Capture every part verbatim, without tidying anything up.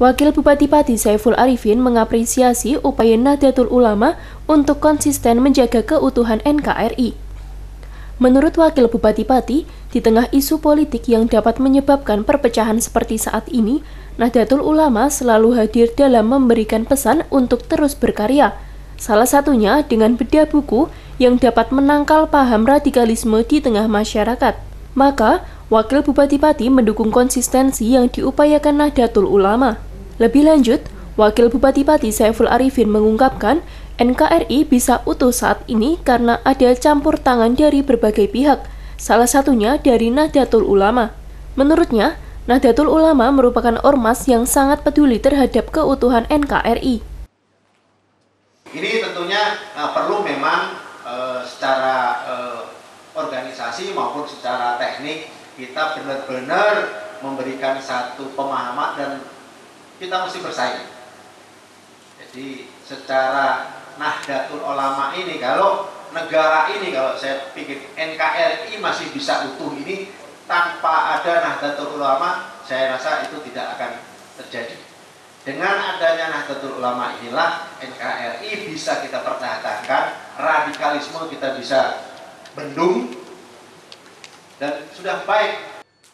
Wakil Bupati Pati Saiful Arifin mengapresiasi upaya Nahdlatul Ulama untuk konsisten menjaga keutuhan N K R I. Menurut Wakil Bupati Pati, di tengah isu politik yang dapat menyebabkan perpecahan seperti saat ini, Nahdlatul Ulama selalu hadir dalam memberikan pesan untuk terus berkarya. Salah satunya dengan bedah buku yang dapat menangkal paham radikalisme di tengah masyarakat. Maka, Wakil Bupati Pati mendukung konsistensi yang diupayakan Nahdlatul Ulama. Lebih lanjut, Wakil Bupati Pati Saiful Arifin mengungkapkan N K R I bisa utuh saat ini karena ada campur tangan dari berbagai pihak, salah satunya dari Nahdlatul Ulama. Menurutnya, Nahdlatul Ulama merupakan ormas yang sangat peduli terhadap keutuhan N K R I. Ini tentunya uh, perlu memang uh, secara uh, organisasi maupun secara teknik kita benar-benar memberikan satu pemahaman dan kita mesti bersaing. Jadi secara Nahdlatul Ulama ini, kalau negara ini, kalau saya pikir N K R I masih bisa utuh ini tanpa ada Nahdlatul Ulama, saya rasa itu tidak akan terjadi. Dengan adanya Nahdlatul Ulama inilah N K R I bisa kita pertahankan, radikalisme kita bisa bendung, dan sudah baik.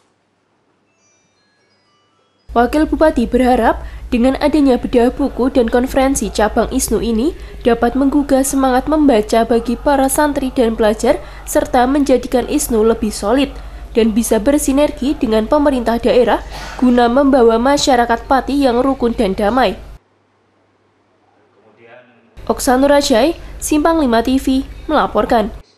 Wakil Bupati berharap dengan adanya bedah buku dan konferensi cabang ISNU ini dapat menggugah semangat membaca bagi para santri dan pelajar serta menjadikan ISNU lebih solid dan bisa bersinergi dengan pemerintah daerah guna membawa masyarakat Pati yang rukun dan damai. Oksanur Rajai, Simpang lima T V, melaporkan.